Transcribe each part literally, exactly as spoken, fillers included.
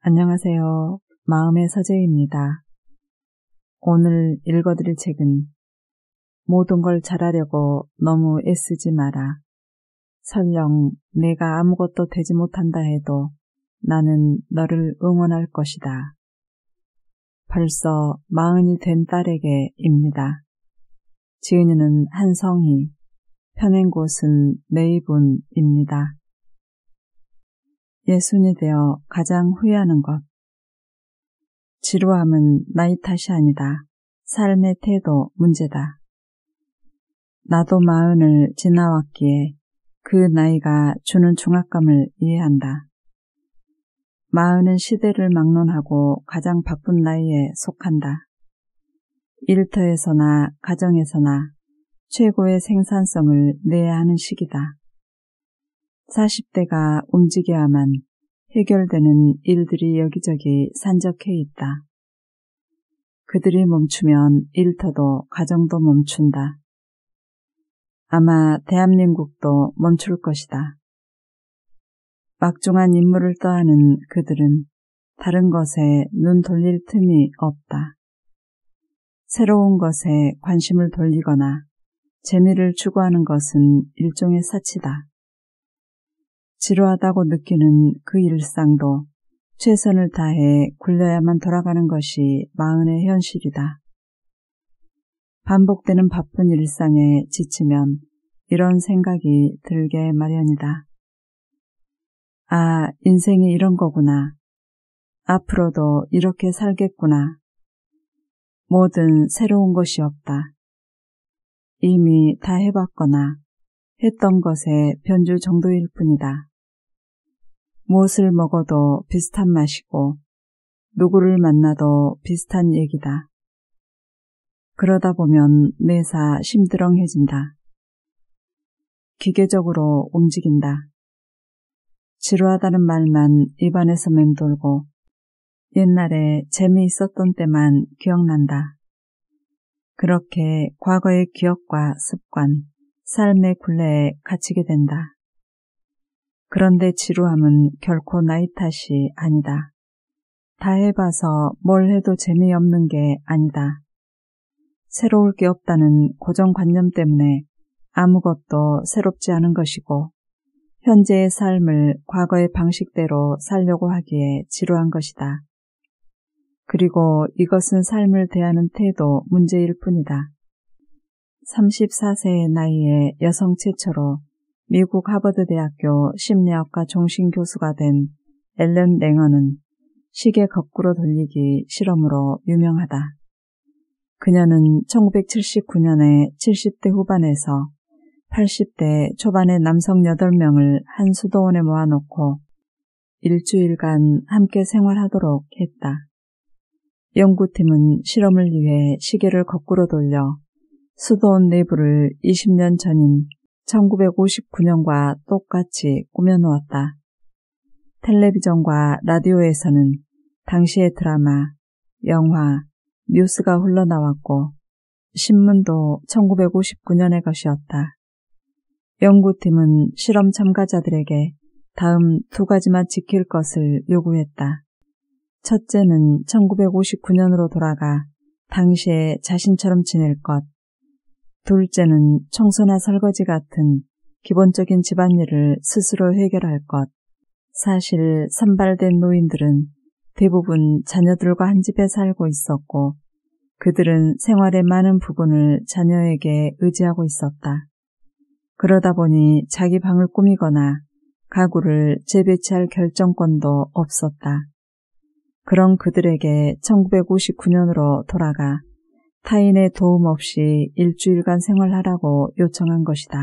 안녕하세요. 마음의 서재입니다. 오늘 읽어드릴 책은 모든 걸 잘하려고 너무 애쓰지 마라. 설령 내가 아무것도 되지 못한다 해도 나는 너를 응원할 것이다. 벌써 마흔이 된 딸에게입니다. 지은이는 한성희, 펴낸 곳은 메이분입니다. 예순이 되어 가장 후회하는 것. 지루함은 나이 탓이 아니다. 삶의 태도 문제다. 나도 마흔을 지나왔기에 그 나이가 주는 중압감을 이해한다. 마흔은 시대를 막론하고 가장 바쁜 나이에 속한다. 일터에서나 가정에서나 최고의 생산성을 내야 하는 시기다. 사십 대가 움직여야만 해결되는 일들이 여기저기 산적해 있다. 그들이 멈추면 일터도 가정도 멈춘다. 아마 대한민국도 멈출 것이다. 막중한 임무를 떠하는 그들은 다른 것에 눈 돌릴 틈이 없다. 새로운 것에 관심을 돌리거나 재미를 추구하는 것은 일종의 사치다. 지루하다고 느끼는 그 일상도 최선을 다해 굴려야만 돌아가는 것이 마흔의 현실이다. 반복되는 바쁜 일상에 지치면 이런 생각이 들게 마련이다. 아, 인생이 이런 거구나. 앞으로도 이렇게 살겠구나. 뭐든 새로운 것이 없다. 이미 다 해봤거나 했던 것의 변주 정도일 뿐이다. 무엇을 먹어도 비슷한 맛이고 누구를 만나도 비슷한 얘기다. 그러다 보면 매사 심드렁해진다. 기계적으로 움직인다. 지루하다는 말만 입안에서 맴돌고 옛날에 재미있었던 때만 기억난다. 그렇게 과거의 기억과 습관, 삶의 굴레에 갇히게 된다. 그런데 지루함은 결코 나이 탓이 아니다. 다 해봐서 뭘 해도 재미없는 게 아니다. 새로울 게 없다는 고정관념 때문에 아무것도 새롭지 않은 것이고 현재의 삶을 과거의 방식대로 살려고 하기에 지루한 것이다. 그리고 이것은 삶을 대하는 태도 문제일 뿐이다. 서른네 세의 나이에 여성 최초로 미국 하버드 대학교 심리학과 종신 교수가 된 앨런 랭어는 시계 거꾸로 돌리기 실험으로 유명하다. 그녀는 천구백칠십구 년에 칠십 대 후반에서 팔십 대 초반의 남성 여덟 명을 한 수도원에 모아놓고 일주일간 함께 생활하도록 했다. 연구팀은 실험을 위해 시계를 거꾸로 돌려 수도원 내부를 이십 년 전인 천구백오십구 년과 똑같이 꾸며놓았다. 텔레비전과 라디오에서는 당시의 드라마, 영화, 뉴스가 흘러나왔고 신문도 천구백오십구 년의 것이었다. 연구팀은 실험 참가자들에게 다음 두 가지만 지킬 것을 요구했다. 첫째는 천구백오십구 년으로 돌아가 당시에 자신처럼 지낼 것. 둘째는 청소나 설거지 같은 기본적인 집안일을 스스로 해결할 것. 사실 선발된 노인들은 대부분 자녀들과 한 집에 살고 있었고 그들은 생활의 많은 부분을 자녀에게 의지하고 있었다. 그러다 보니 자기 방을 꾸미거나 가구를 재배치할 결정권도 없었다. 그런 그들에게 천구백오십구 년으로 돌아가 타인의 도움 없이 일주일간 생활하라고 요청한 것이다.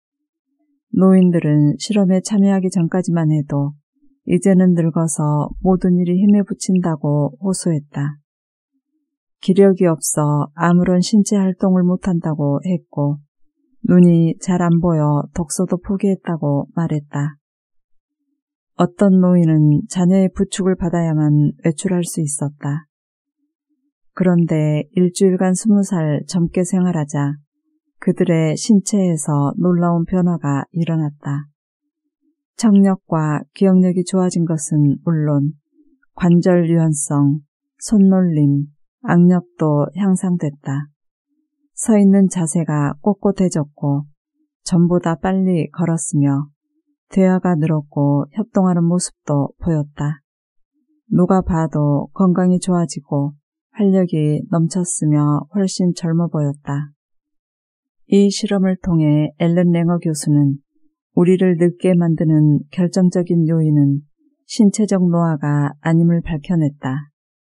노인들은 실험에 참여하기 전까지만 해도 이제는 늙어서 모든 일이 힘에 부친다고 호소했다. 기력이 없어 아무런 신체 활동을 못한다고 했고 눈이 잘 안 보여 독서도 포기했다고 말했다. 어떤 노인은 자녀의 부축을 받아야만 외출할 수 있었다. 그런데 일주일간 스무 살 젊게 생활하자 그들의 신체에서 놀라운 변화가 일어났다. 청력과 기억력이 좋아진 것은 물론 관절 유연성, 손놀림, 악력도 향상됐다. 서 있는 자세가 꼿꼿해졌고 전보다 빨리 걸었으며 대화가 늘었고 협동하는 모습도 보였다. 누가 봐도 건강이 좋아지고 활력이 넘쳤으며 훨씬 젊어 보였다. 이 실험을 통해 앨런 랭어 교수는 우리를 늙게 만드는 결정적인 요인은 신체적 노화가 아님을 밝혀냈다.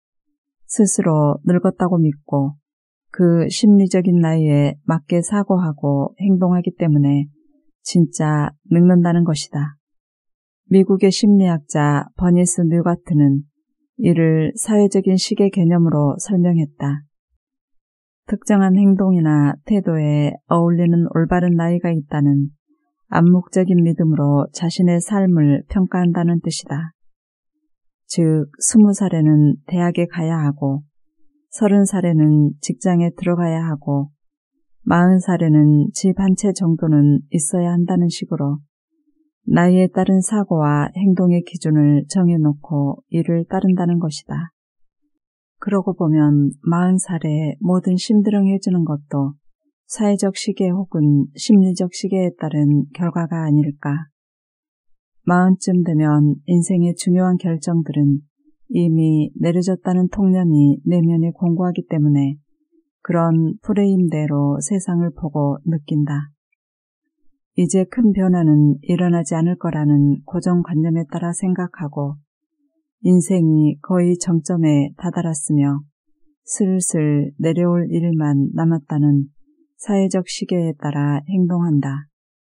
스스로 늙었다고 믿고 그 심리적인 나이에 맞게 사고하고 행동하기 때문에 진짜 늙는다는 것이다. 미국의 심리학자 버니스 뉴가트는 이를 사회적인 시계 개념으로 설명했다. 특정한 행동이나 태도에 어울리는 올바른 나이가 있다는 암묵적인 믿음으로 자신의 삶을 평가한다는 뜻이다. 즉, 스무 살에는 대학에 가야 하고, 서른 살에는 직장에 들어가야 하고, 마흔 살에는 집 한 채 정도는 있어야 한다는 식으로 나이에 따른 사고와 행동의 기준을 정해놓고 이를 따른다는 것이다. 그러고 보면 마흔 살에 뭐든 심드렁해지는 것도 사회적 시계 혹은 심리적 시계에 따른 결과가 아닐까. 마흔쯤 되면 인생의 중요한 결정들은 이미 내려졌다는 통념이 내면에 공고하기 때문에 그런 프레임대로 세상을 보고 느낀다. 이제 큰 변화는 일어나지 않을 거라는 고정관념에 따라 생각하고 인생이 거의 정점에 다다랐으며 슬슬 내려올 일만 남았다는 사회적 시계에 따라 행동한다.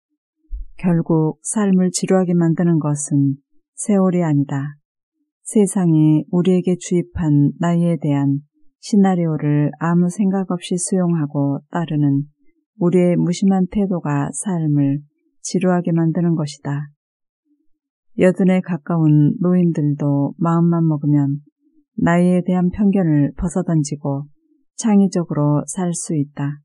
결국 삶을 지루하게 만드는 것은 세월이 아니다. 세상이 우리에게 주입한 나이에 대한 시나리오를 아무 생각 없이 수용하고 따르는 우리의 무심한 태도가 삶을 지루하게 만드는 것이다. 여든에 가까운 노인들도 마음만 먹으면 나이에 대한 편견을 벗어던지고 창의적으로 살 수 있다.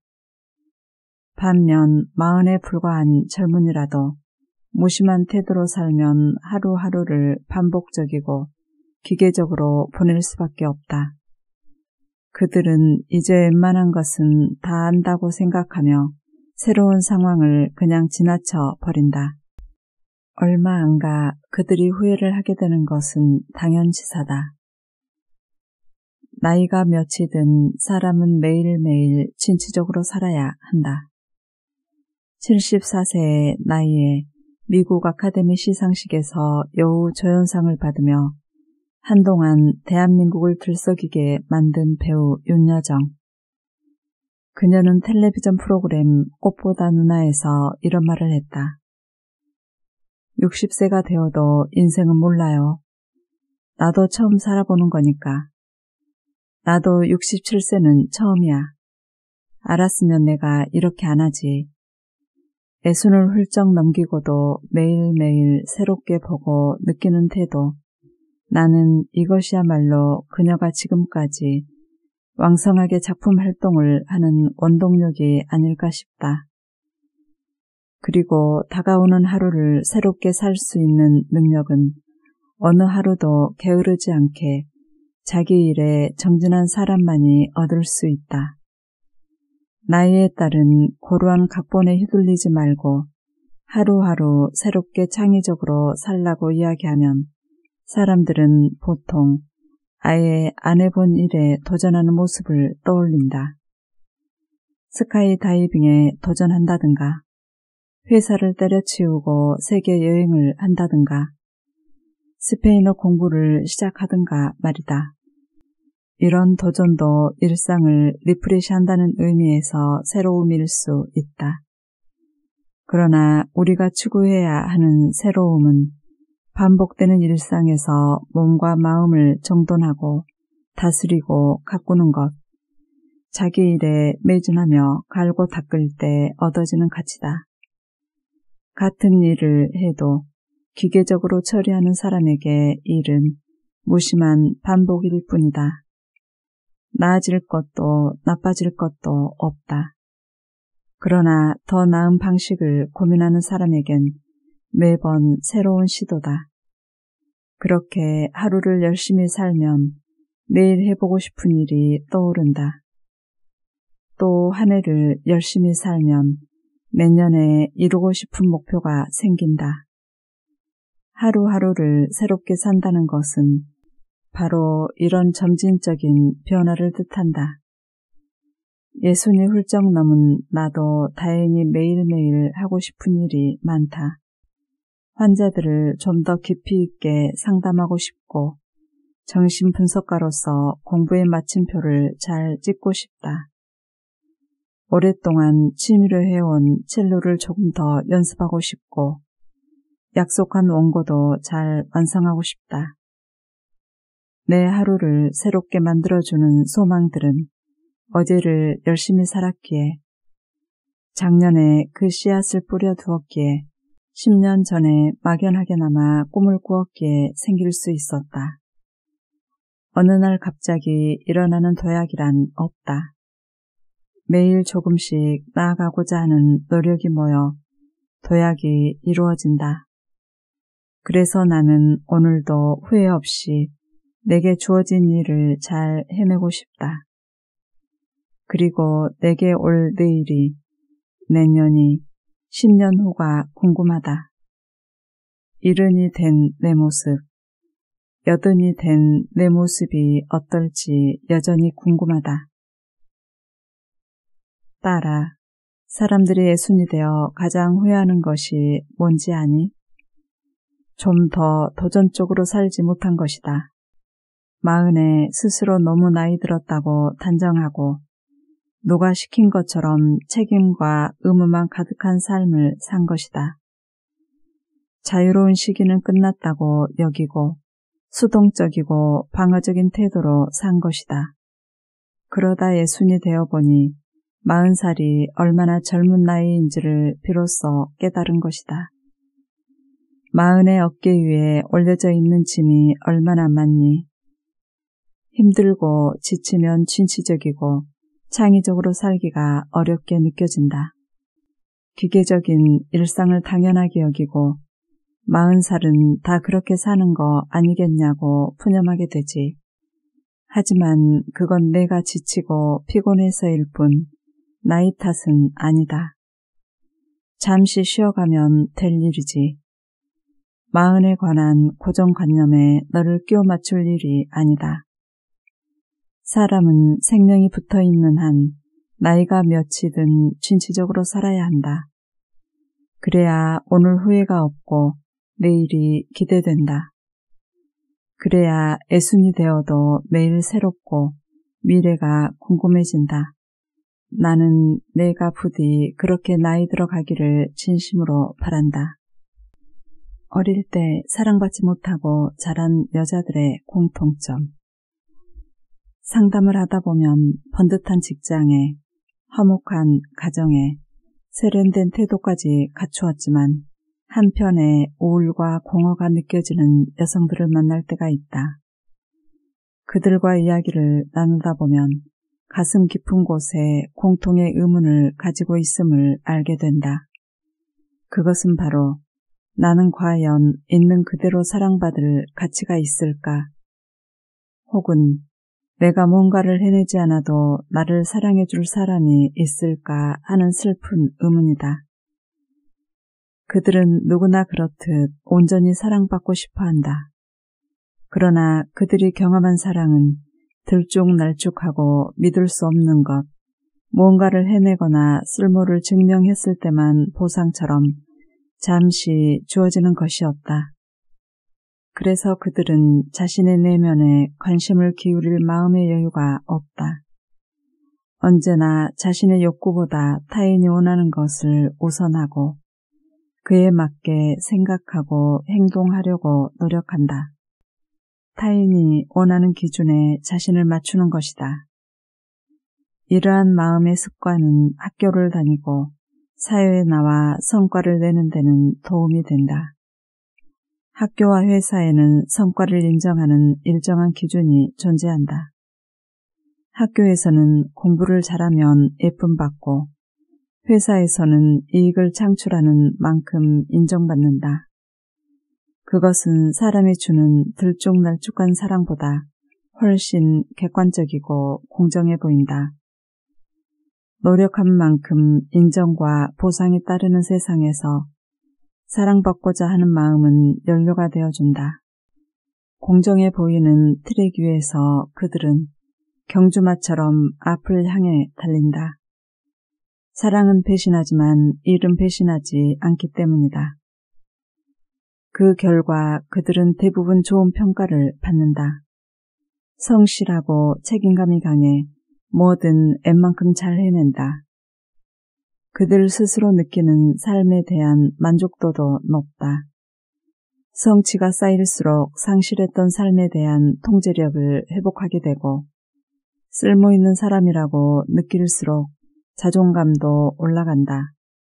반면 마흔에 불과한 젊은이라도 무심한 태도로 살면 하루하루를 반복적이고 기계적으로 보낼 수밖에 없다. 그들은 이제 웬만한 것은 다 안다고 생각하며 새로운 상황을 그냥 지나쳐 버린다. 얼마 안 가 그들이 후회를 하게 되는 것은 당연지사다. 나이가 몇이든 사람은 매일매일 진취적으로 살아야 한다. 칠십사 세의 나이에 미국 아카데미 시상식에서 여우 조연상을 받으며 한동안 대한민국을 들썩이게 만든 배우 윤여정. 그녀는 텔레비전 프로그램 꽃보다 누나에서 이런 말을 했다. 육십 세가 되어도 인생은 몰라요. 나도 처음 살아보는 거니까. 나도 육십칠 세는 처음이야. 알았으면 내가 이렇게 안 하지. 애순을 훌쩍 넘기고도 매일매일 새롭게 보고 느끼는 태도. 나는 이것이야말로 그녀가 지금까지 왕성하게 작품 활동을 하는 원동력이 아닐까 싶다. 그리고 다가오는 하루를 새롭게 살 수 있는 능력은 어느 하루도 게으르지 않게 자기 일에 정진한 사람만이 얻을 수 있다. 나이에 따른 고루한 각본에 휘둘리지 말고 하루하루 새롭게 창의적으로 살라고 이야기하면 사람들은 보통 아예 안 해본 일에 도전하는 모습을 떠올린다. 스카이 다이빙에 도전한다든가, 회사를 때려치우고 세계 여행을 한다든가, 스페인어 공부를 시작하든가 말이다. 이런 도전도 일상을 리프레시한다는 의미에서 새로움일 수 있다. 그러나 우리가 추구해야 하는 새로움은 반복되는 일상에서 몸과 마음을 정돈하고 다스리고 가꾸는 것, 자기 일에 매진하며 갈고 닦을 때 얻어지는 가치다. 같은 일을 해도 기계적으로 처리하는 사람에게 일은 무심한 반복일 뿐이다. 나아질 것도 나빠질 것도 없다. 그러나 더 나은 방식을 고민하는 사람에겐 매번 새로운 시도다. 그렇게 하루를 열심히 살면 내일 해보고 싶은 일이 떠오른다. 또 한 해를 열심히 살면 내년에 이루고 싶은 목표가 생긴다. 하루하루를 새롭게 산다는 것은 바로 이런 점진적인 변화를 뜻한다. 예순이 훌쩍 넘은 나도 다행히 매일매일 하고 싶은 일이 많다. 환자들을 좀 더 깊이 있게 상담하고 싶고 정신분석가로서 공부의 마침표를 잘 찍고 싶다. 오랫동안 취미로 해온 첼로를 조금 더 연습하고 싶고 약속한 원고도 잘 완성하고 싶다. 내 하루를 새롭게 만들어주는 소망들은 어제를 열심히 살았기에, 작년에 그 씨앗을 뿌려두었기에, 십 년 전에 막연하게나마 꿈을 꾸었기에 생길 수 있었다. 어느 날 갑자기 일어나는 도약이란 없다. 매일 조금씩 나아가고자 하는 노력이 모여 도약이 이루어진다. 그래서 나는 오늘도 후회 없이 내게 주어진 일을 잘 해내고 싶다. 그리고 내게 올 내일이, 내년이, 십 년 후가 궁금하다. 일흔이 된 내 모습, 여든이 된 내 모습이 어떨지 여전히 궁금하다. 딸아, 사람들이 예순이 되어 가장 후회하는 것이 뭔지 아니? 좀 더 도전적으로 살지 못한 것이다. 마흔에 스스로 너무 나이 들었다고 단정하고 누가 시킨 것처럼 책임과 의무만 가득한 삶을 산 것이다. 자유로운 시기는 끝났다고 여기고 수동적이고 방어적인 태도로 산 것이다. 그러다 예순이 되어보니 마흔 살이 얼마나 젊은 나이인지를 비로소 깨달은 것이다. 마흔의 어깨 위에 올려져 있는 짐이 얼마나 많니? 힘들고 지치면 진취적이고 창의적으로 살기가 어렵게 느껴진다. 기계적인 일상을 당연하게 여기고 마흔 살은 다 그렇게 사는 거 아니겠냐고 푸념하게 되지. 하지만 그건 내가 지치고 피곤해서일 뿐 나이 탓은 아니다. 잠시 쉬어가면 될 일이지. 마흔에 관한 고정관념에 너를 끼워 맞출 일이 아니다. 사람은 생명이 붙어있는 한 나이가 몇이든 진취적으로 살아야 한다. 그래야 오늘 후회가 없고 내일이 기대된다. 그래야 애순이 되어도 매일 새롭고 미래가 궁금해진다. 나는 내가 부디 그렇게 나이 들어가기를 진심으로 바란다. 어릴 때 사랑받지 못하고 자란 여자들의 공통점. 상담을 하다 보면 번듯한 직장에, 화목한 가정에, 세련된 태도까지 갖추었지만 한편에 우울과 공허가 느껴지는 여성들을 만날 때가 있다. 그들과 이야기를 나누다 보면 가슴 깊은 곳에 공통의 의문을 가지고 있음을 알게 된다. 그것은 바로 나는 과연 있는 그대로 사랑받을 가치가 있을까? 혹은 내가 뭔가를 해내지 않아도 나를 사랑해줄 사람이 있을까 하는 슬픈 의문이다. 그들은 누구나 그렇듯 온전히 사랑받고 싶어한다. 그러나 그들이 경험한 사랑은 들쭉날쭉하고 믿을 수 없는 것, 무언가를 해내거나 쓸모를 증명했을 때만 보상처럼 잠시 주어지는 것이었다. 그래서 그들은 자신의 내면에 관심을 기울일 마음의 여유가 없다. 언제나 자신의 욕구보다 타인이 원하는 것을 우선하고 그에 맞게 생각하고 행동하려고 노력한다. 타인이 원하는 기준에 자신을 맞추는 것이다. 이러한 마음의 습관은 학교를 다니고 사회에 나와 성과를 내는 데는 도움이 된다. 학교와 회사에는 성과를 인정하는 일정한 기준이 존재한다. 학교에서는 공부를 잘하면 예쁨 받고 회사에서는 이익을 창출하는 만큼 인정받는다. 그것은 사람이 주는 들쭉날쭉한 사랑보다 훨씬 객관적이고 공정해 보인다. 노력한 만큼 인정과 보상이 따르는 세상에서 사랑받고자 하는 마음은 연료가 되어준다. 공정해 보이는 트랙 위에서 그들은 경주마처럼 앞을 향해 달린다. 사랑은 배신하지만 일은 배신하지 않기 때문이다. 그 결과 그들은 대부분 좋은 평가를 받는다. 성실하고 책임감이 강해 뭐든 웬만큼 잘 해낸다. 그들 스스로 느끼는 삶에 대한 만족도도 높다. 성취가 쌓일수록 상실했던 삶에 대한 통제력을 회복하게 되고 쓸모있는 사람이라고 느낄수록 자존감도 올라간다.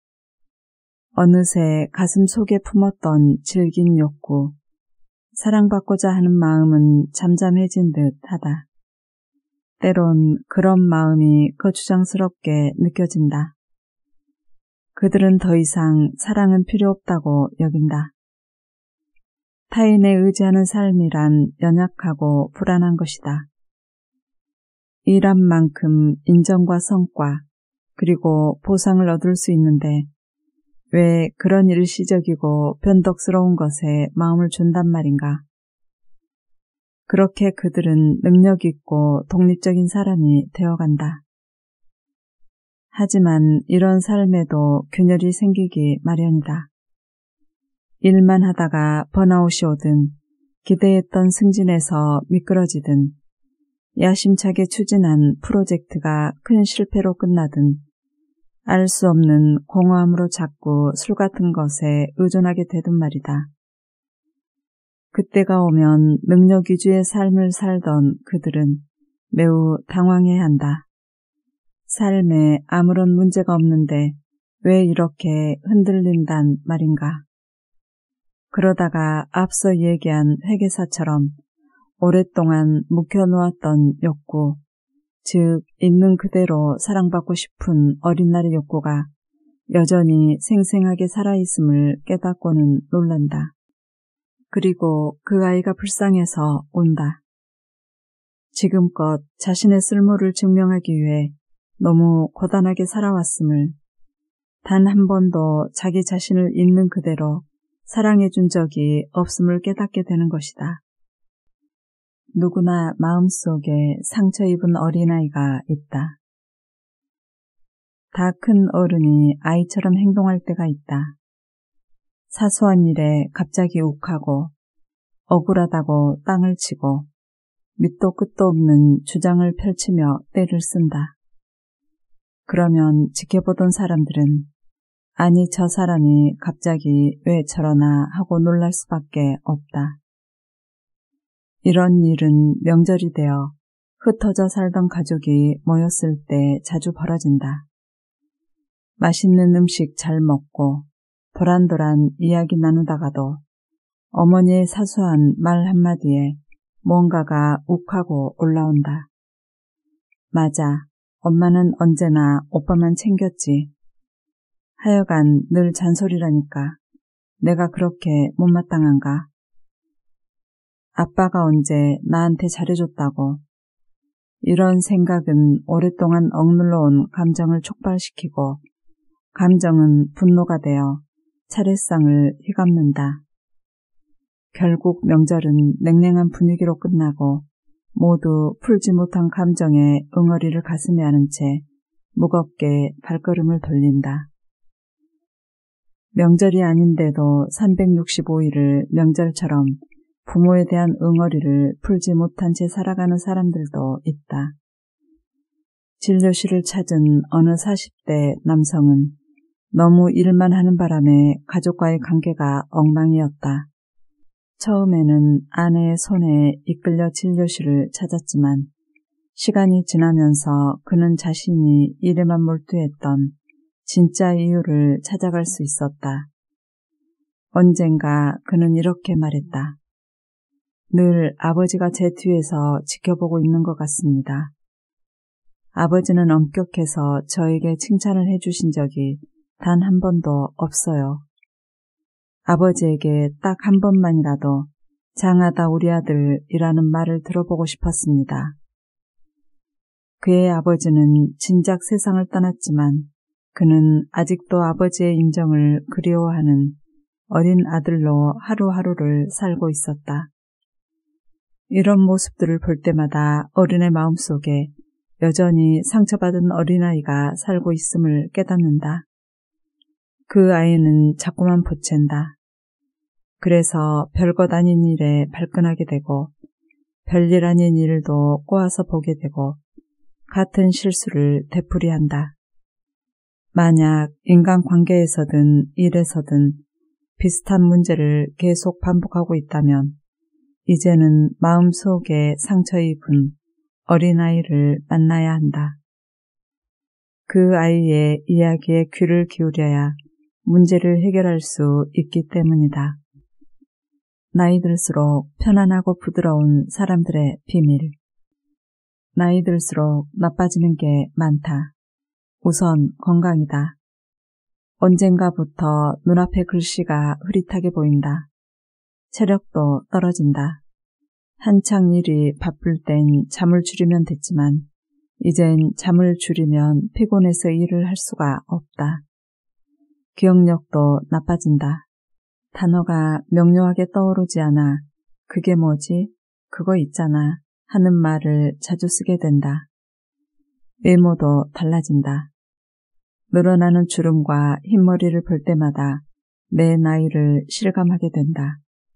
어느새 가슴 속에 품었던 질긴 욕구, 사랑받고자 하는 마음은 잠잠해진 듯 하다. 때론 그런 마음이 거추장스럽게 느껴진다. 그들은 더 이상 사랑은 필요 없다고 여긴다. 타인에 의지하는 삶이란 연약하고 불안한 것이다. 일한 만큼 인정과 성과 그리고 보상을 얻을 수 있는데 왜 그런 일시적이고 변덕스러운 것에 마음을 준단 말인가? 그렇게 그들은 능력 있고 독립적인 사람이 되어간다. 하지만 이런 삶에도 균열이 생기기 마련이다. 일만 하다가 번아웃이 오든 기대했던 승진에서 미끄러지든 야심차게 추진한 프로젝트가 큰 실패로 끝나든 알 수 없는 공허함으로 자꾸 술 같은 것에 의존하게 되든 말이다. 그때가 오면 능력 위주의 삶을 살던 그들은 매우 당황해한다. 삶에 아무런 문제가 없는데 왜 이렇게 흔들린단 말인가. 그러다가 앞서 얘기한 회계사처럼 오랫동안 묵혀놓았던 욕구, 즉 있는 그대로 사랑받고 싶은 어린 날의 욕구가 여전히 생생하게 살아있음을 깨닫고는 놀란다. 그리고 그 아이가 불쌍해서 운다. 지금껏 자신의 쓸모를 증명하기 위해 너무 고단하게 살아왔음을 단 한 번도 자기 자신을 있는 그대로 사랑해준 적이 없음을 깨닫게 되는 것이다. 누구나 마음속에 상처 입은 어린아이가 있다. 다 큰 어른이 아이처럼 행동할 때가 있다. 사소한 일에 갑자기 욱하고 억울하다고 땅을 치고 밑도 끝도 없는 주장을 펼치며 떼를 쓴다. 그러면 지켜보던 사람들은 아니 저 사람이 갑자기 왜 저러나 하고 놀랄 수밖에 없다. 이런 일은 명절이 되어 흩어져 살던 가족이 모였을 때 자주 벌어진다. 맛있는 음식 잘 먹고 도란도란 이야기 나누다가도 어머니의 사소한 말 한마디에 뭔가가 욱하고 올라온다. 맞아, 엄마는 언제나 오빠만 챙겼지. 하여간 늘 잔소리라니까 내가 그렇게 못마땅한가. 아빠가 언제 나한테 잘해줬다고. 이런 생각은 오랫동안 억눌러 온 감정을 촉발시키고 감정은 분노가 되어 차례상을 휘감는다. 결국 명절은 냉랭한 분위기로 끝나고 모두 풀지 못한 감정의 응어리를 가슴에 안은 채 무겁게 발걸음을 돌린다. 명절이 아닌데도 삼백육십오 일을 명절처럼 부모에 대한 응어리를 풀지 못한 채 살아가는 사람들도 있다. 진료실을 찾은 어느 사십 대 남성은 너무 일만 하는 바람에 가족과의 관계가 엉망이었다. 처음에는 아내의 손에 이끌려 진료실을 찾았지만 시간이 지나면서 그는 자신이 일에만 몰두했던 진짜 이유를 찾아갈 수 있었다. 언젠가 그는 이렇게 말했다. 늘 아버지가 제 뒤에서 지켜보고 있는 것 같습니다. 아버지는 엄격해서 저에게 칭찬을 해주신 적이 단 한 번도 없어요. 아버지에게 딱 한 번만이라도 장하다 우리 아들이라는 말을 들어보고 싶었습니다. 그의 아버지는 진작 세상을 떠났지만 그는 아직도 아버지의 인정을 그리워하는 어린 아들로 하루하루를 살고 있었다. 이런 모습들을 볼 때마다 어른의 마음속에 여전히 상처받은 어린아이가 살고 있음을 깨닫는다. 그 아이는 자꾸만 보챈다. 그래서 별것 아닌 일에 발끈하게 되고 별일 아닌 일도 꼬아서 보게 되고 같은 실수를 되풀이한다. 만약 인간관계에서든 일에서든 비슷한 문제를 계속 반복하고 있다면 이제는 마음속에 상처 입은 어린아이를 만나야 한다. 그 아이의 이야기에 귀를 기울여야 문제를 해결할 수 있기 때문이다. 나이 들수록 편안하고 부드러운 사람들의 비밀. 나이 들수록 나빠지는 게 많다. 우선 건강이다. 언젠가부터 눈앞의 글씨가 흐릿하게 보인다. 체력도 떨어진다. 한창 일이 바쁠 땐 잠을 줄이면 됐지만 이젠 잠을 줄이면 피곤해서 일을 할 수가 없다. 기억력도 나빠진다. 단어가 명료하게 떠오르지 않아 그게 뭐지? 그거 있잖아 하는 말을 자주 쓰게 된다. 외모도 달라진다. 늘어나는 주름과 흰머리를 볼 때마다 내 나이를 실감하게 된다.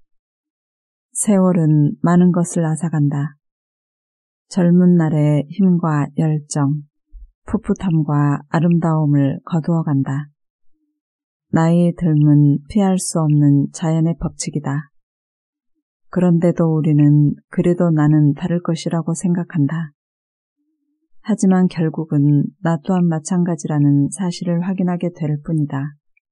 세월은 많은 것을 앗아간다. 젊은 날의 힘과 열정, 풋풋함과 아름다움을 거두어간다. 나이 들면 피할 수 없는 자연의 법칙이다. 그런데도 우리는 그래도 나는 다를 것이라고 생각한다. 하지만 결국은 나 또한 마찬가지라는 사실을 확인하게 될 뿐이다.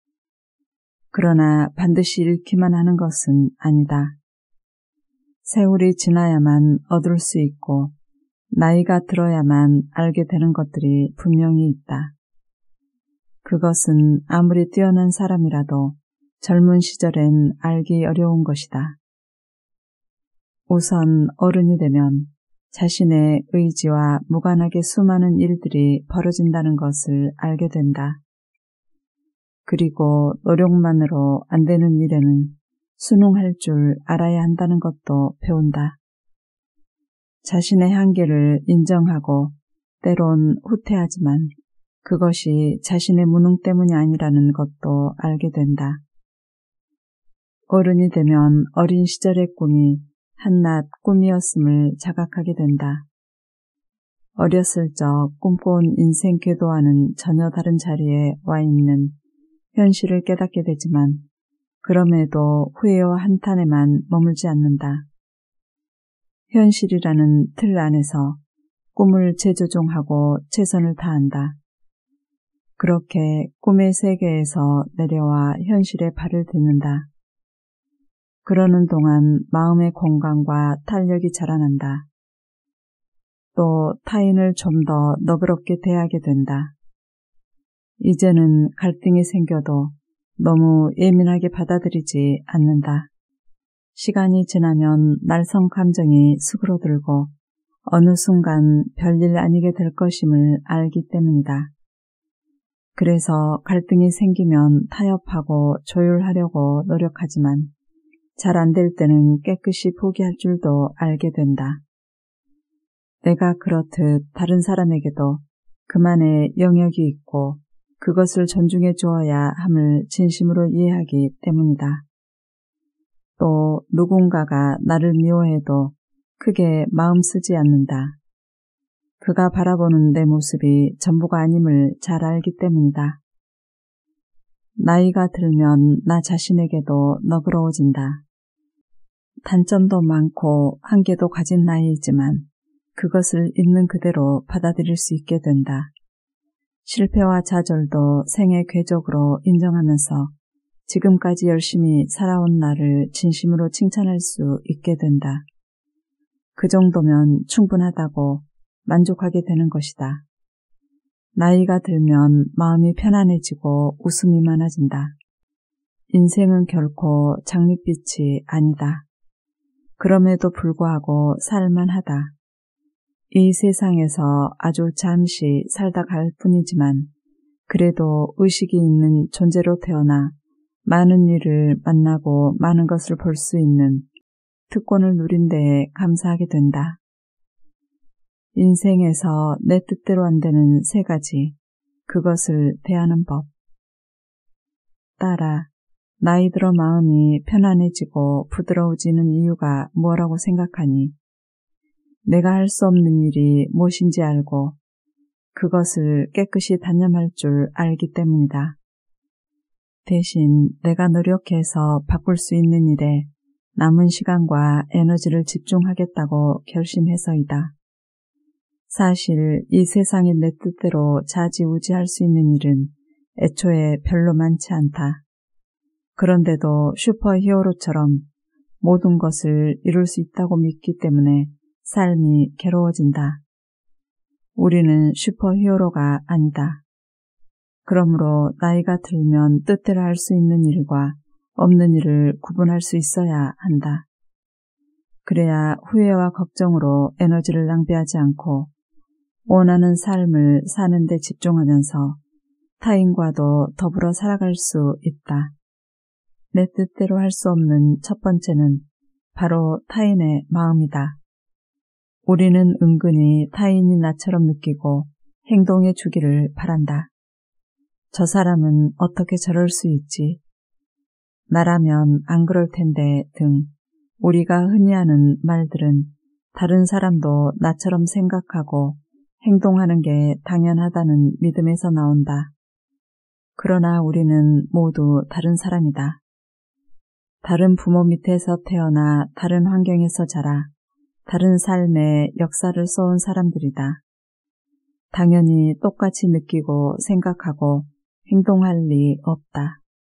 그러나 반드시 잃기만 하는 것은 아니다. 세월이 지나야만 얻을 수 있고 나이가 들어야만 알게 되는 것들이 분명히 있다. 그것은 아무리 뛰어난 사람이라도 젊은 시절엔 알기 어려운 것이다. 우선 어른이 되면 자신의 의지와 무관하게 수많은 일들이 벌어진다는 것을 알게 된다. 그리고 노력만으로 안 되는 일에는 순응할 줄 알아야 한다는 것도 배운다. 자신의 한계를 인정하고 때론 후퇴하지만 그것이 자신의 무능 때문이 아니라는 것도 알게 된다. 어른이 되면 어린 시절의 꿈이 한낱 꿈이었음을 자각하게 된다. 어렸을 적 꿈꿔온 인생 궤도와는 전혀 다른 자리에 와 있는 현실을 깨닫게 되지만 그럼에도 후회와 한탄에만 머물지 않는다. 현실이라는 틀 안에서 꿈을 재조종하고 최선을 다한다. 그렇게 꿈의 세계에서 내려와 현실에 발을 딛는다. 그러는 동안 마음의 건강과 탄력이 자라난다. 또 타인을 좀 더 너그럽게 대하게 된다. 이제는 갈등이 생겨도 너무 예민하게 받아들이지 않는다. 시간이 지나면 날성 감정이 수그러들고 어느 순간 별일 아니게 될 것임을 알기 때문이다. 그래서 갈등이 생기면 타협하고 조율하려고 노력하지만 잘 안 될 때는 깨끗이 포기할 줄도 알게 된다. 내가 그렇듯 다른 사람에게도 그만의 영역이 있고 그것을 존중해 주어야 함을 진심으로 이해하기 때문이다. 또 누군가가 나를 미워해도 크게 마음 쓰지 않는다. 그가 바라보는 내 모습이 전부가 아님을 잘 알기 때문이다. 나이가 들면 나 자신에게도 너그러워진다. 단점도 많고 한계도 가진 나이이지만 그것을 있는 그대로 받아들일 수 있게 된다. 실패와 좌절도 생의 궤적으로 인정하면서 지금까지 열심히 살아온 나를 진심으로 칭찬할 수 있게 된다. 그 정도면 충분하다고 만족하게 되는 것이다. 나이가 들면 마음이 편안해지고 웃음이 많아진다. 인생은 결코 장밋빛이 아니다. 그럼에도 불구하고 살만하다. 이 세상에서 아주 잠시 살다 갈 뿐이지만 그래도 의식이 있는 존재로 태어나 많은 일을 만나고 많은 것을 볼 수 있는 특권을 누린 데에 감사하게 된다. 인생에서 내 뜻대로 안 되는 세 가지, 그것을 대하는 법. 딸아, 나이 들어 마음이 편안해지고 부드러워지는 이유가 뭐라고 생각하니? 내가 할 수 없는 일이 무엇인지 알고 그것을 깨끗이 단념할 줄 알기 때문이다. 대신 내가 노력해서 바꿀 수 있는 일에 남은 시간과 에너지를 집중하겠다고 결심해서이다. 사실 이 세상에 내 뜻대로 좌지우지할 수 있는 일은 애초에 별로 많지 않다. 그런데도 슈퍼히어로처럼 모든 것을 이룰 수 있다고 믿기 때문에 삶이 괴로워진다. 우리는 슈퍼히어로가 아니다. 그러므로 나이가 들면 뜻대로 할 수 있는 일과 없는 일을 구분할 수 있어야 한다. 그래야 후회와 걱정으로 에너지를 낭비하지 않고 원하는 삶을 사는 데 집중하면서 타인과도 더불어 살아갈 수 있다. 내 뜻대로 할 수 없는 첫 번째는 바로 타인의 마음이다. 우리는 은근히 타인이 나처럼 느끼고 행동해 주기를 바란다. 저 사람은 어떻게 저럴 수 있지? 나라면 안 그럴 텐데 등 우리가 흔히 하는 말들은 다른 사람도 나처럼 생각하고 행동하는 게 당연하다는 믿음에서 나온다. 그러나 우리는 모두 다른 사람이다. 다른 부모 밑에서 태어나 다른 환경에서 자라 다른 삶의 역사를 써온 사람들이다. 당연히 똑같이 느끼고 생각하고 행동할 리 없다.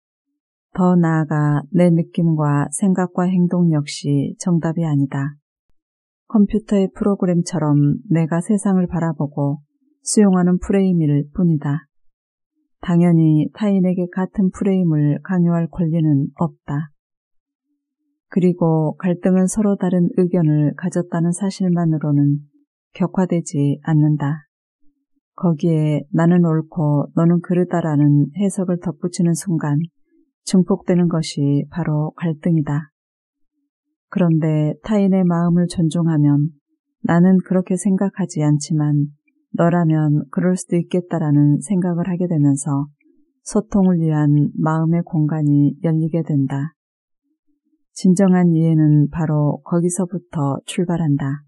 더 나아가 내 느낌과 생각과 행동 역시 정답이 아니다. 컴퓨터의 프로그램처럼 내가 세상을 바라보고 수용하는 프레임일 뿐이다. 당연히 타인에게 같은 프레임을 강요할 권리는 없다. 그리고 갈등은 서로 다른 의견을 가졌다는 사실만으로는 격화되지 않는다. 거기에 나는 옳고 너는 그르다라는 해석을 덧붙이는 순간 증폭되는 것이 바로 갈등이다. 그런데 타인의 마음을 존중하면 나는 그렇게 생각하지 않지만 너라면 그럴 수도 있겠다라는 생각을 하게 되면서 소통을 위한 마음의 공간이 열리게 된다. 진정한 이해는 바로 거기서부터 출발한다.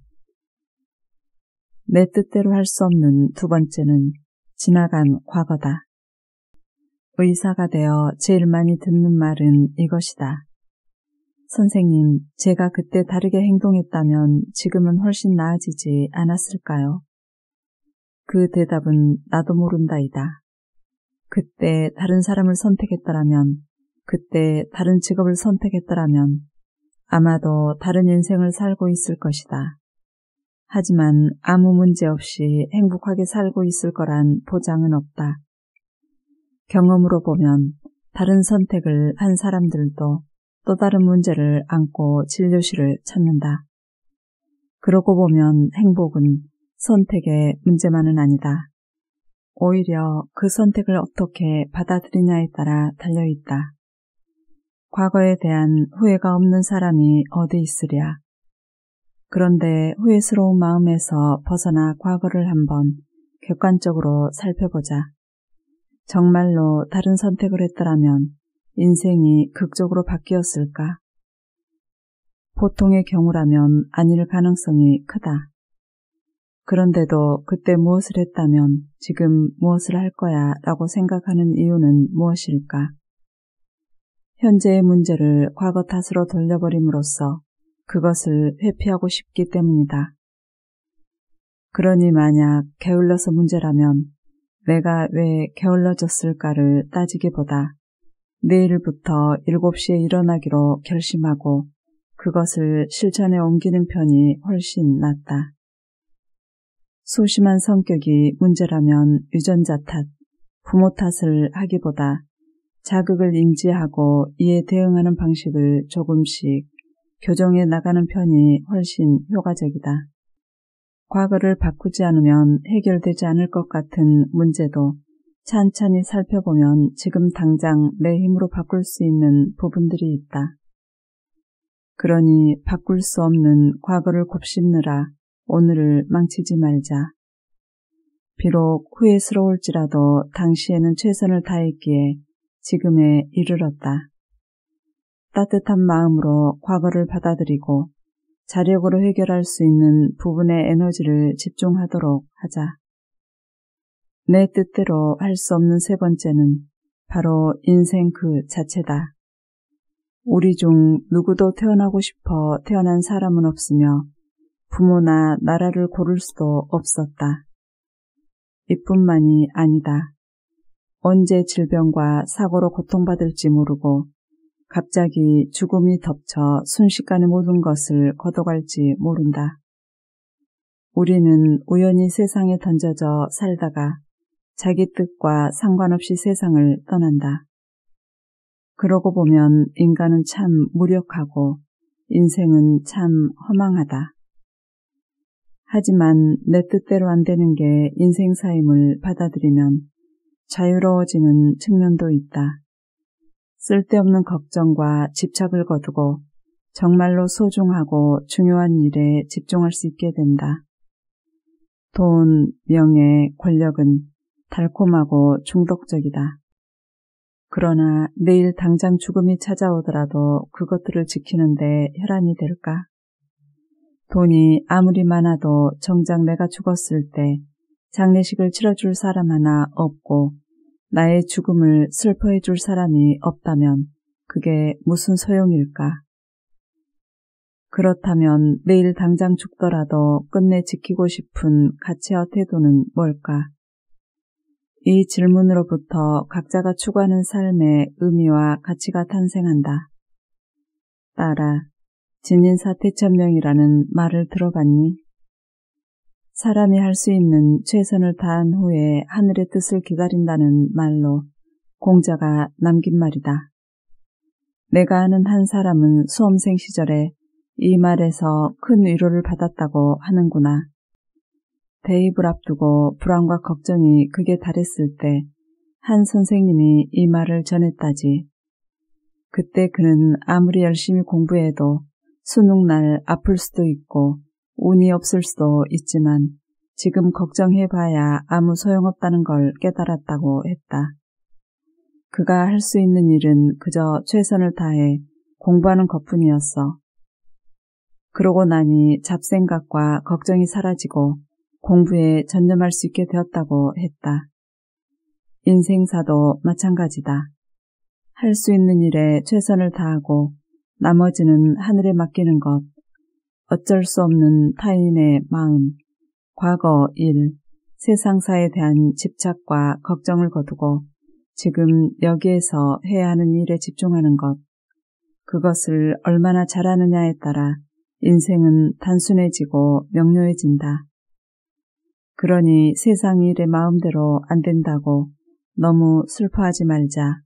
내 뜻대로 할 수 없는 두 번째는 지나간 과거다. 의사가 되어 제일 많이 듣는 말은 이것이다. 선생님, 제가 그때 다르게 행동했다면 지금은 훨씬 나아지지 않았을까요? 그 대답은 나도 모른다이다. 그때 다른 사람을 선택했더라면, 그때 다른 직업을 선택했더라면 아마도 다른 인생을 살고 있을 것이다. 하지만 아무 문제 없이 행복하게 살고 있을 거란 보장은 없다. 경험으로 보면 다른 선택을 한 사람들도 또 다른 문제를 안고 진료실을 찾는다. 그러고 보면 행복은 선택의 문제만은 아니다. 오히려 그 선택을 어떻게 받아들이냐에 따라 달려있다. 과거에 대한 후회가 없는 사람이 어디 있으랴. 그런데 후회스러운 마음에서 벗어나 과거를 한번 객관적으로 살펴보자. 정말로 다른 선택을 했더라면 인생이 극적으로 바뀌었을까? 보통의 경우라면 아닐 가능성이 크다. 그런데도 그때 무엇을 했다면 지금 무엇을 할 거야 라고 생각하는 이유는 무엇일까? 현재의 문제를 과거 탓으로 돌려버림으로써 그것을 회피하고 싶기 때문이다. 그러니 만약 게을러서 문제라면 내가 왜 게을러졌을까를 따지기보다 내일부터 일곱 시에 일어나기로 결심하고 그것을 실천에 옮기는 편이 훨씬 낫다. 소심한 성격이 문제라면 유전자 탓, 부모 탓을 하기보다 자극을 인지하고 이에 대응하는 방식을 조금씩 교정해 나가는 편이 훨씬 효과적이다. 과거를 바꾸지 않으면 해결되지 않을 것 같은 문제도 찬찬히 살펴보면 지금 당장 내 힘으로 바꿀 수 있는 부분들이 있다. 그러니 바꿀 수 없는 과거를 곱씹느라 오늘을 망치지 말자. 비록 후회스러울지라도 당시에는 최선을 다했기에 지금에 이르렀다. 따뜻한 마음으로 과거를 받아들이고 자력으로 해결할 수 있는 부분의 에너지를 집중하도록 하자. 내 뜻대로 할 수 없는 세 번째는 바로 인생 그 자체다. 우리 중 누구도 태어나고 싶어 태어난 사람은 없으며 부모나 나라를 고를 수도 없었다. 이뿐만이 아니다. 언제 질병과 사고로 고통받을지 모르고 갑자기 죽음이 덮쳐 순식간에 모든 것을 걷어갈지 모른다. 우리는 우연히 세상에 던져져 살다가 자기 뜻과 상관없이 세상을 떠난다. 그러고 보면 인간은 참 무력하고 인생은 참 허망하다. 하지만 내 뜻대로 안 되는 게 인생사임을 받아들이면 자유로워지는 측면도 있다. 쓸데없는 걱정과 집착을 거두고 정말로 소중하고 중요한 일에 집중할 수 있게 된다. 돈, 명예, 권력은 달콤하고 중독적이다. 그러나 내일 당장 죽음이 찾아오더라도 그것들을 지키는데 혈안이 될까? 돈이 아무리 많아도 정작 내가 죽었을 때 장례식을 치러줄 사람 하나 없고 나의 죽음을 슬퍼해 줄 사람이 없다면 그게 무슨 소용일까? 그렇다면 내일 당장 죽더라도 끝내 지키고 싶은 가치와 태도는 뭘까? 이 질문으로부터 각자가 추구하는 삶의 의미와 가치가 탄생한다. 따라 진인사태천명이라는 말을 들어봤니? 사람이 할 수 있는 최선을 다한 후에 하늘의 뜻을 기다린다는 말로 공자가 남긴 말이다. 내가 아는 한 사람은 수험생 시절에 이 말에서 큰 위로를 받았다고 하는구나. 대입을 앞두고 불안과 걱정이 극에 달했을 때 한 선생님이 이 말을 전했다지. 그때 그는 아무리 열심히 공부해도 수능날 아플 수도 있고 운이 없을 수도 있지만 지금 걱정해봐야 아무 소용없다는 걸 깨달았다고 했다. 그가 할 수 있는 일은 그저 최선을 다해 공부하는 것뿐이었어. 그러고 나니 잡생각과 걱정이 사라지고 공부에 전념할 수 있게 되었다고 했다. 인생사도 마찬가지다. 할 수 있는 일에 최선을 다하고 나머지는 하늘에 맡기는 것, 어쩔 수 없는 타인의 마음, 과거 일, 세상사에 대한 집착과 걱정을 거두고 지금 여기에서 해야 하는 일에 집중하는 것, 그것을 얼마나 잘하느냐에 따라 인생은 단순해지고 명료해진다. 그러니 세상 일의 마음대로 안 된다고 너무 슬퍼하지 말자.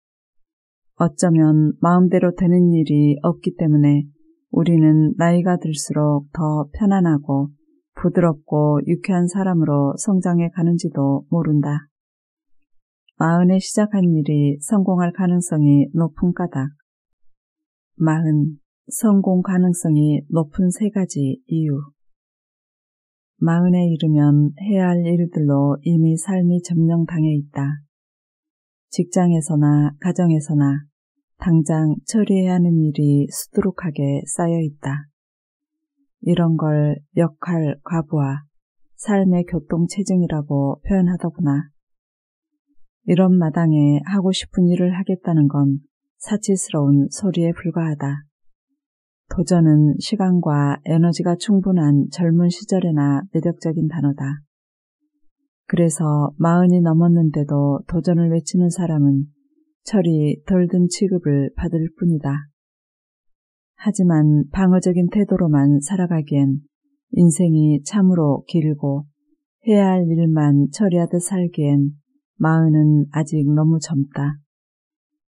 어쩌면 마음대로 되는 일이 없기 때문에 우리는 나이가 들수록 더 편안하고 부드럽고 유쾌한 사람으로 성장해 가는지도 모른다. 마흔에 시작한 일이 성공할 가능성이 높은 까닭. 마흔, 성공 가능성이 높은 세 가지 이유. 마흔에 이르면 해야 할 일들로 이미 삶이 점령당해 있다. 직장에서나 가정에서나 당장 처리해야 하는 일이 수두룩하게 쌓여 있다. 이런 걸 역할 과부하, 삶의 교통체증이라고 표현하더구나. 이런 마당에 하고 싶은 일을 하겠다는 건 사치스러운 소리에 불과하다. 도전은 시간과 에너지가 충분한 젊은 시절에나 매력적인 단어다. 그래서 마흔이 넘었는데도 도전을 외치는 사람은 철이 덜 든 취급을 받을 뿐이다. 하지만 방어적인 태도로만 살아가기엔 인생이 참으로 길고 해야 할 일만 처리하듯 살기엔 마흔은 아직 너무 젊다.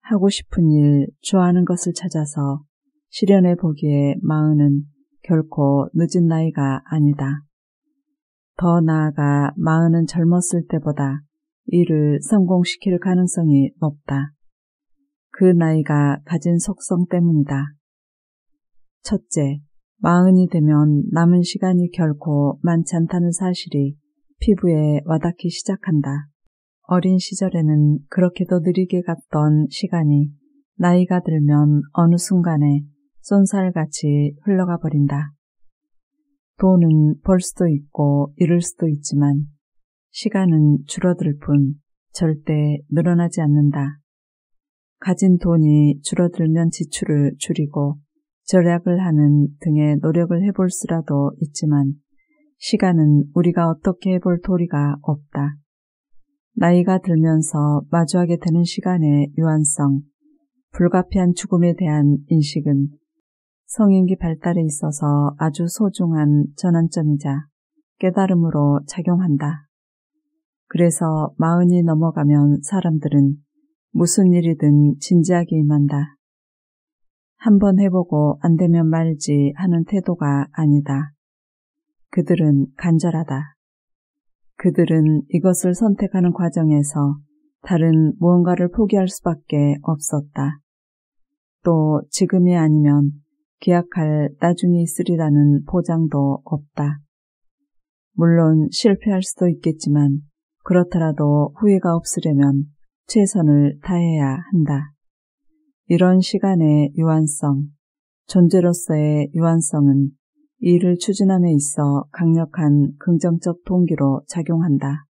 하고 싶은 일, 좋아하는 것을 찾아서 실현해 보기에 마흔은 결코 늦은 나이가 아니다. 더 나아가 마흔은 젊었을 때보다 일을 성공시킬 가능성이 높다. 그 나이가 가진 속성 때문이다. 첫째, 마흔이 되면 남은 시간이 결코 많지 않다는 사실이 피부에 와닿기 시작한다. 어린 시절에는 그렇게도 느리게 갔던 시간이 나이가 들면 어느 순간에 쏜살같이 흘러가 버린다. 돈은 벌 수도 있고 잃을 수도 있지만 시간은 줄어들 뿐 절대 늘어나지 않는다. 가진 돈이 줄어들면 지출을 줄이고 절약을 하는 등의 노력을 해볼 수라도 있지만 시간은 우리가 어떻게 해볼 도리가 없다. 나이가 들면서 마주하게 되는 시간의 유한성, 불가피한 죽음에 대한 인식은 성인기 발달에 있어서 아주 소중한 전환점이자 깨달음으로 작용한다. 그래서 마흔이 넘어가면 사람들은 무슨 일이든 진지하게 임한다. 한번 해보고 안 되면 말지 하는 태도가 아니다. 그들은 간절하다. 그들은 이것을 선택하는 과정에서 다른 무언가를 포기할 수밖에 없었다. 또 지금이 아니면 기약할 나중이 있으리라는 보장도 없다. 물론 실패할 수도 있겠지만 그렇더라도 후회가 없으려면 최선을 다해야 한다. 이런 시간의 유한성, 존재로서의 유한성은 일을 추진함에 있어 강력한 긍정적 동기로 작용한다.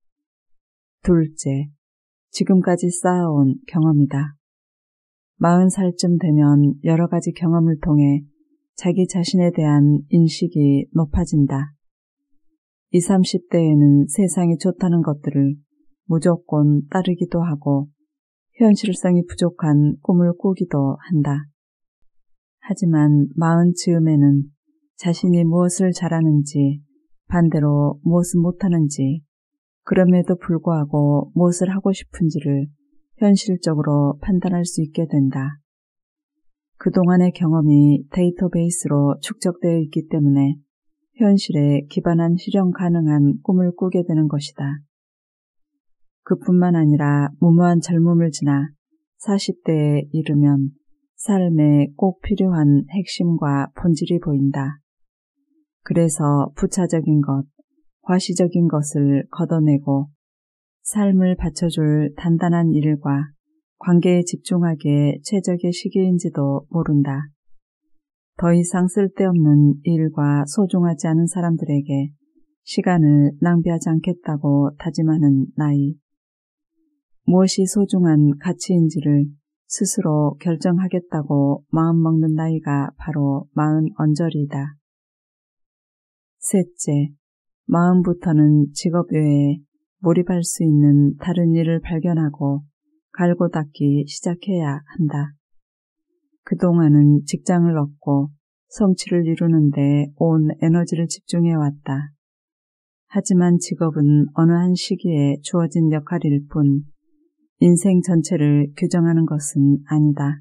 둘째, 지금까지 쌓아온 경험이다. 마흔 살쯤 되면 여러 가지 경험을 통해 자기 자신에 대한 인식이 높아진다. 이십, 삼십 대에는 세상이 좋다는 것들을 무조건 따르기도 하고 현실성이 부족한 꿈을 꾸기도 한다. 하지만 마흔 즈음에는 자신이 무엇을 잘하는지, 반대로 무엇을 못하는지, 그럼에도 불구하고 무엇을 하고 싶은지를 현실적으로 판단할 수 있게 된다. 그동안의 경험이 데이터베이스로 축적되어 있기 때문에 현실에 기반한 실현 가능한 꿈을 꾸게 되는 것이다. 그뿐만 아니라 무모한 젊음을 지나 사십 대에 이르면 삶에 꼭 필요한 핵심과 본질이 보인다. 그래서 부차적인 것, 과시적인 것을 걷어내고 삶을 받쳐줄 단단한 일과 관계에 집중하기에 최적의 시기인지도 모른다. 더 이상 쓸데없는 일과 소중하지 않은 사람들에게 시간을 낭비하지 않겠다고 다짐하는 나이. 무엇이 소중한 가치인지를 스스로 결정하겠다고 마음먹는 나이가 바로 마흔 언저리이다. 셋째, 마음부터는 직업 외에 몰입할 수 있는 다른 일을 발견하고 갈고 닦기 시작해야 한다. 그동안은 직장을 얻고 성취를 이루는데 온 에너지를 집중해왔다. 하지만 직업은 어느 한 시기에 주어진 역할일 뿐 인생 전체를 규정하는 것은 아니다.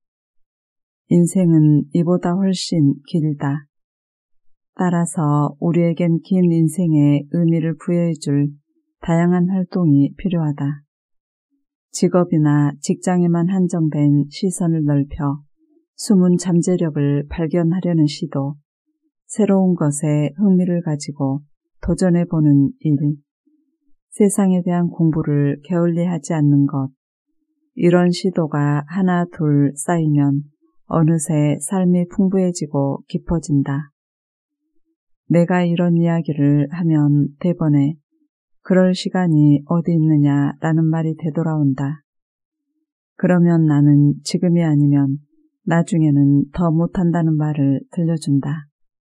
인생은 이보다 훨씬 길다. 따라서 우리에겐 긴 인생에 의미를 부여해줄 다양한 활동이 필요하다. 직업이나 직장에만 한정된 시선을 넓혀 숨은 잠재력을 발견하려는 시도, 새로운 것에 흥미를 가지고 도전해보는 일, 세상에 대한 공부를 게을리하지 않는 것, 이런 시도가 하나 둘 쌓이면 어느새 삶이 풍부해지고 깊어진다. 내가 이런 이야기를 하면 대번에 그럴 시간이 어디 있느냐라는 말이 되돌아온다. 그러면 나는 지금이 아니면 나중에는 더 못한다는 말을 들려준다.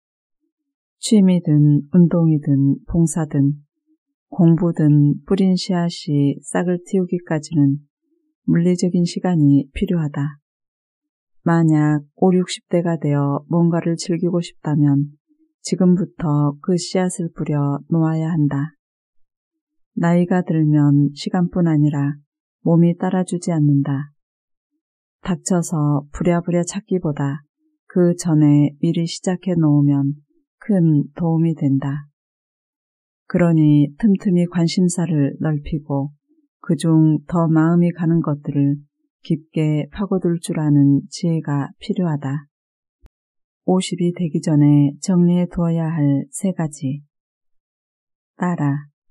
취미든 운동이든 봉사든 공부든 뿌린 씨앗이 싹을 틔우기까지는 물리적인 시간이 필요하다. 만약 오십, 육십 대가 되어 뭔가를 즐기고 싶다면 지금부터 그 씨앗을 뿌려 놓아야 한다. 나이가 들면 시간뿐 아니라 몸이 따라주지 않는다. 닥쳐서 부랴부랴 찾기보다 그 전에 미리 시작해 놓으면 큰 도움이 된다. 그러니 틈틈이 관심사를 넓히고 그중 더 마음이 가는 것들을 깊게 파고들 줄 아는 지혜가 필요하다. 오십이 되기 전에 정리해 두어야 할 세 가지. 딸아,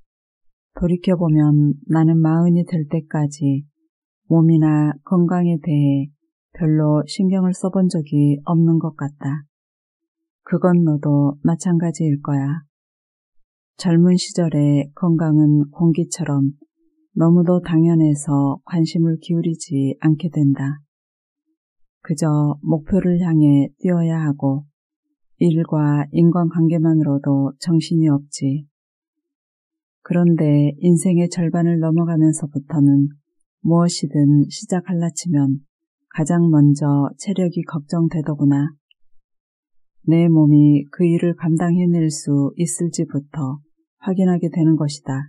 돌이켜보면 나는 마흔이 될 때까지 몸이나 건강에 대해 별로 신경을 써본 적이 없는 것 같다. 그건 너도 마찬가지일 거야. 젊은 시절에 건강은 공기처럼 너무도 당연해서 관심을 기울이지 않게 된다. 그저 목표를 향해 뛰어야 하고 일과 인간관계만으로도 정신이 없지. 그런데 인생의 절반을 넘어가면서부터는 무엇이든 시작할라 치면 가장 먼저 체력이 걱정되더구나. 내 몸이 그 일을 감당해낼 수 있을지부터 확인하게 되는 것이다.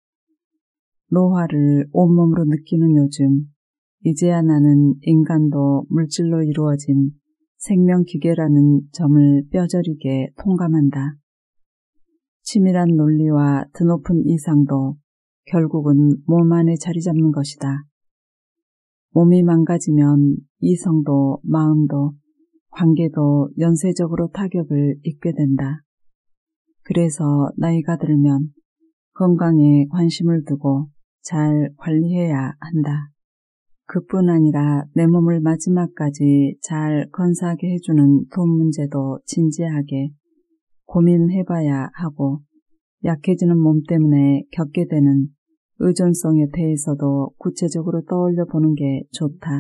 노화를 온몸으로 느끼는 요즘, 이제야 나는 인간도 물질로 이루어진 생명기계라는 점을 뼈저리게 통감한다. 치밀한 논리와 드높은 이상도 결국은 몸 안에 자리 잡는 것이다. 몸이 망가지면 이성도 마음도 관계도 연쇄적으로 타격을 입게 된다. 그래서 나이가 들면 건강에 관심을 두고 잘 관리해야 한다. 그뿐 아니라 내 몸을 마지막까지 잘 건사하게 해주는 돈 문제도 진지하게 고민해봐야 하고 약해지는 몸 때문에 겪게 되는 의존성에 대해서도 구체적으로 떠올려 보는 게 좋다.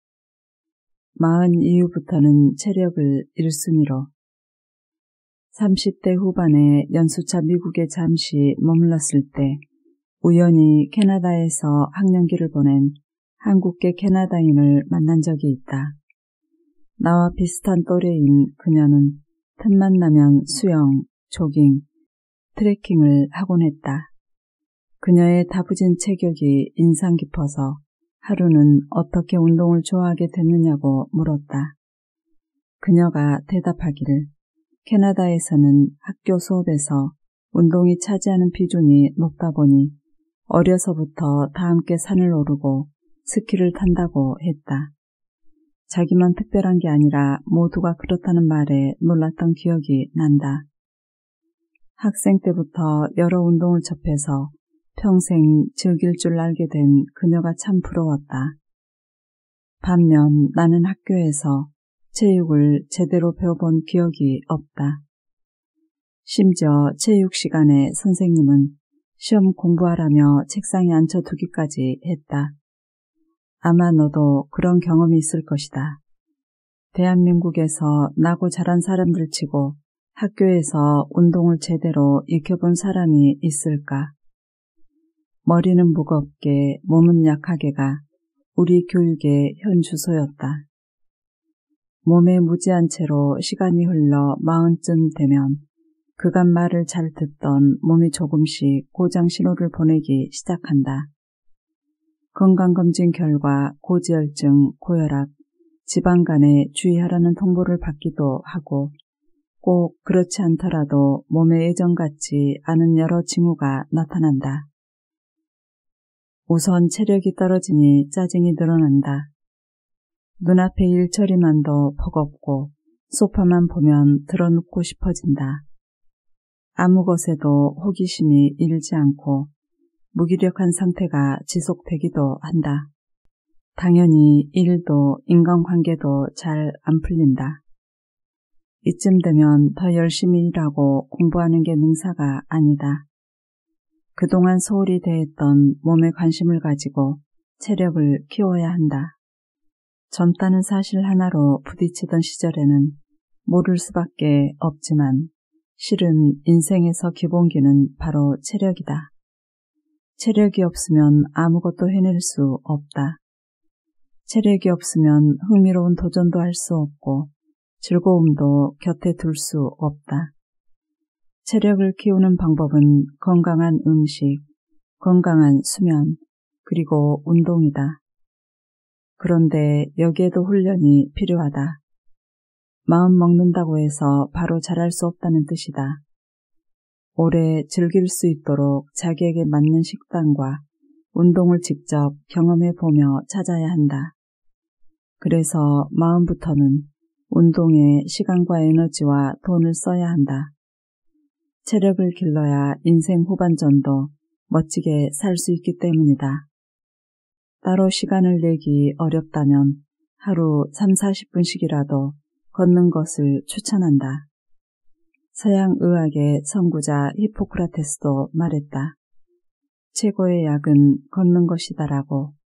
마흔 이후부터는 체력을 일 순위로. 삼십 대 후반에 연수차 미국에 잠시 머물렀을 때 우연히 캐나다에서 학년기를 보낸 한국계 캐나다인을 만난 적이 있다. 나와 비슷한 또래인 그녀는 틈만 나면 수영, 조깅, 트레킹을 하곤 했다. 그녀의 다부진 체격이 인상 깊어서 하루는 어떻게 운동을 좋아하게 됐느냐고 물었다. 그녀가 대답하기를 캐나다에서는 학교 수업에서 운동이 차지하는 비중이 높다 보니 어려서부터 다 함께 산을 오르고 스키를 탄다고 했다. 자기만 특별한 게 아니라 모두가 그렇다는 말에 놀랐던 기억이 난다. 학생 때부터 여러 운동을 접해서 평생 즐길 줄 알게 된 그녀가 참 부러웠다. 반면 나는 학교에서 체육을 제대로 배워본 기억이 없다. 심지어 체육 시간에 선생님은 시험 공부하라며 책상에 앉혀두기까지 했다. 아마 너도 그런 경험이 있을 것이다. 대한민국에서 나고 자란 사람들 치고 학교에서 운동을 제대로 익혀본 사람이 있을까? 머리는 무겁게 몸은 약하게가 우리 교육의 현 주소였다. 몸에 무지한 채로 시간이 흘러 마흔쯤 되면 그간 말을 잘 듣던 몸이 조금씩 고장 신호를 보내기 시작한다. 건강검진 결과 고지혈증, 고혈압, 지방간에 주의하라는 통보를 받기도 하고 꼭 그렇지 않더라도 몸에 예전같지 않은 여러 징후가 나타난다. 우선 체력이 떨어지니 짜증이 늘어난다. 눈앞의 일처리만도 버겁고 소파만 보면 드러눕고 싶어진다. 아무 것에도 호기심이 일지 않고 무기력한 상태가 지속되기도 한다. 당연히 일도 인간관계도 잘 안 풀린다. 이쯤 되면 더 열심히 일하고 공부하는 게 능사가 아니다. 그동안 소홀히 대했던 몸에 관심을 가지고 체력을 키워야 한다. 젊다는 사실 하나로 부딪히던 시절에는 모를 수밖에 없지만 실은 인생에서 기본기는 바로 체력이다. 체력이 없으면 아무것도 해낼 수 없다. 체력이 없으면 흥미로운 도전도 할 수 없고 즐거움도 곁에 둘 수 없다. 체력을 키우는 방법은 건강한 음식, 건강한 수면, 그리고 운동이다. 그런데 여기에도 훈련이 필요하다. 마음 먹는다고 해서 바로 잘할 수 없다는 뜻이다. 오래 즐길 수 있도록 자기에게 맞는 식단과 운동을 직접 경험해 보며 찾아야 한다. 그래서 마음부터는 운동에 시간과 에너지와 돈을 써야 한다. 체력을 길러야 인생 후반전도 멋지게 살 수 있기 때문이다. 따로 시간을 내기 어렵다면 하루 삼사십 분씩이라도 걷는 것을 추천한다. 서양 의학의 선구자 히포크라테스도 말했다. 최고의 약은 걷는 것이다라고.